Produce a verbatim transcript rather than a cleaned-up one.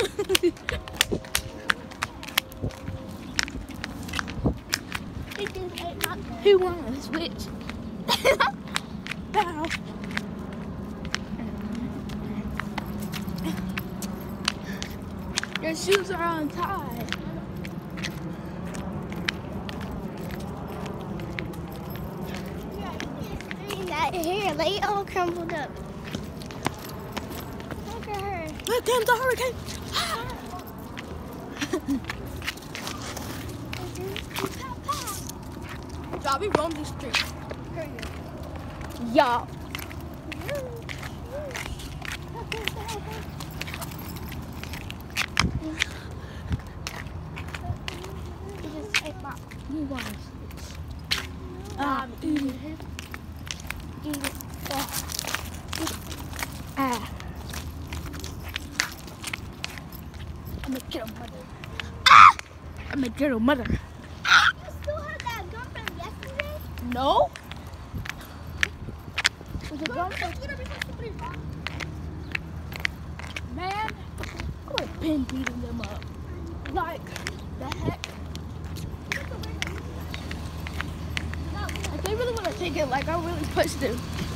Who won the switch? Bow. Your shoes are untied. That hair, they all crumpled up. Look at her. Look, comes the hurricane. Y'all, we roam these streets. Y'all. You want to switch? Um, eat it. Eat it. Ah. I'm gonna get a mother. Ah! I'm gonna get a mother. You still have that gun from yesterday? No. Was it gun from? Man, I would have been beating them up. Like, the heck? Like, they really want to take it like I'm really supposed to.